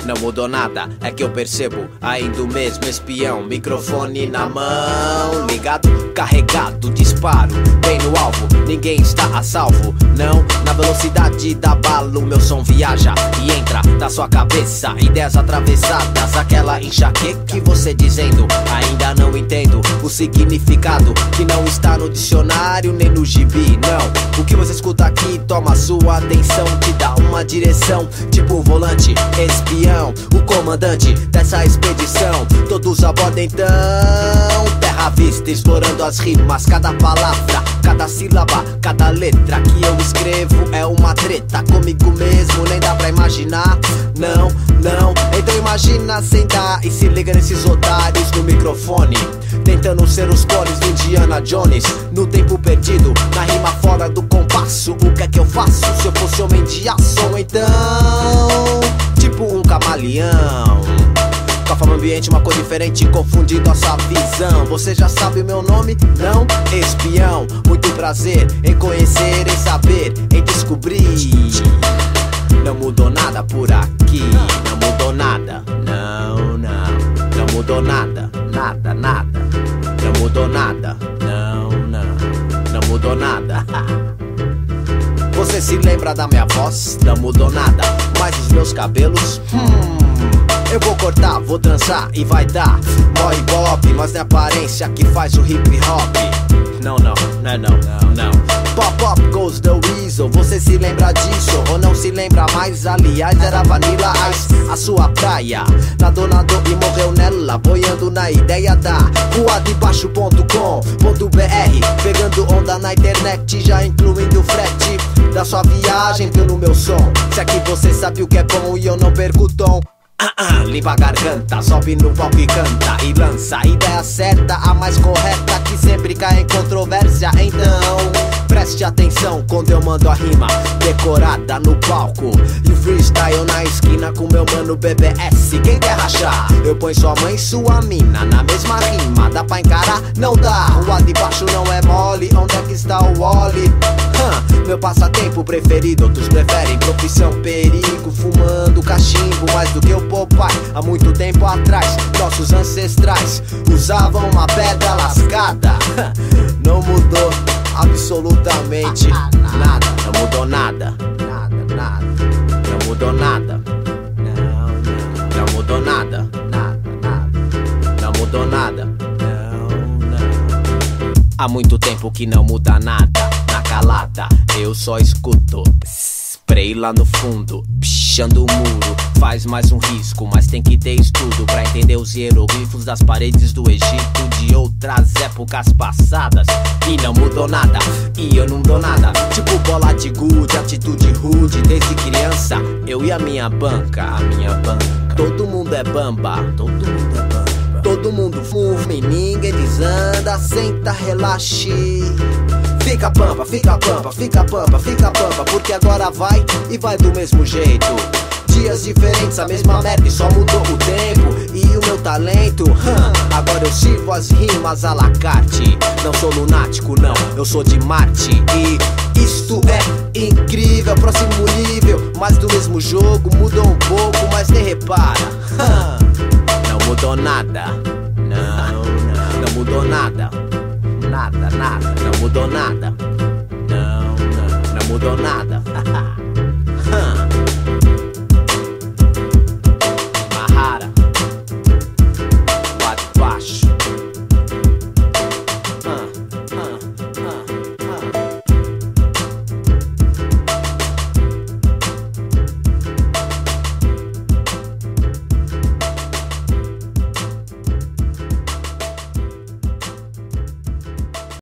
não mudou nada, é que eu percebo ainda o mesmo espião. Microfone na mão, ligado, carregado, disparo bem no alvo, ninguém está a salvo. Não, na velocidade da bala o meu som viaja e entra na sua cabeça. Ideias atravessadas, aquela enxaqueca. E você dizendo, ainda não entendo o significado que não está no dicionário nem no gibi. Não, o que você escuta aqui toma sua atenção, te dá uma direção, tipo um volante, espião, o comandante dessa expedição. Todos a bordo então, terra à vista, explorando as rimas, cada palavra, cada sílaba, cada letra que eu escrevo é uma treta comigo mesmo, nem dá pra imaginar. Não, não, então imagina sem dar e se liga nesses otários no microfone, tentando ser os clones do Indiana Jones, no tempo perdido, na rima fora do compasso. O que é que eu faço se eu fosse homem de ação então? Tipo um camaleão, com a forma ambiente, uma cor diferente, confundindo a sua visão. Você já sabe o meu nome? Não? Espião. Muito prazer em conhecer, em saber, em descobrir. Não mudou nada por aqui, não mudou nada. Não, não, não mudou nada, nada, nada. Não mudou nada, não, não, não mudou nada. Você se lembra da minha voz? Não mudou nada, mas os meus cabelos, eu vou cortar, vou trançar e vai dar mó ibope, mas não é a aparência que faz o hip hop. Não, não, não, não, não. Pop, pop goes the weasel. Você se lembra disso ou não se lembra mais? Aliás, era Vanilla Ice, a sua praia. Nadou, nadou e morreu nela, boiando na ideia da ruadebaixo.com.br, pegando onda na internet, já incluindo o frete da sua viagem pelo meu som. Se aqui você sabe o que é bom e eu não perco o tom. Limpa a garganta, sobe no palco e canta e lança a ideia certa, a mais correta, que sempre cai em controvérsia. Então preste atenção quando eu mando a rima decorada no palco e o freestyle na esquina com meu mano BBS. Quem quer rachar? Eu ponho sua mãe e sua mina na mesma rima. Dá pra encarar? Não dá. Rua de baixo não é mole. Onde é que está o Wally? Meu passatempo preferido, outros preferem profissão perigo, fumando cachimbo mais do que o Popeye. Há muito tempo atrás, nossos ancestrais usavam uma pedra lascada. Não mudou absolutamente nada. Não mudou nada. Nada, nada. Não mudou nada. Não, não. Não mudou nada. Nada, nada. Não mudou nada. Não, não. Há muito tempo que não muda nada. Na calada, eu só escuto spray lá no fundo, pichando o muro. Faz mais um risco, mas tem que ter estudo pra entender os hieroglifos das paredes do Egito de outras épocas passadas. E não mudou nada, e eu não dou nada. Tipo bola de gude, atitude rude. Desde criança, eu e a minha banca. A minha banca. Todo mundo é bamba. Todo mundo é bamba. Todo mundo fume, ninguém desanda. Senta, relaxe. Fica pampa, fica pampa, fica pampa, fica pampa, porque agora vai e vai do mesmo jeito. Dias diferentes, a mesma merda e só mudou o tempo e o meu talento. Agora eu sirvo as rimas à la carte. Não sou lunático, não, eu sou de Marte. E isto é incrível, próximo nível. Mais do mesmo jogo, mudou um pouco, mas nem repara. Não mudou nada. Não, não, não mudou nada. Nada, nada, não mudou nada. Não, não, não mudou nada.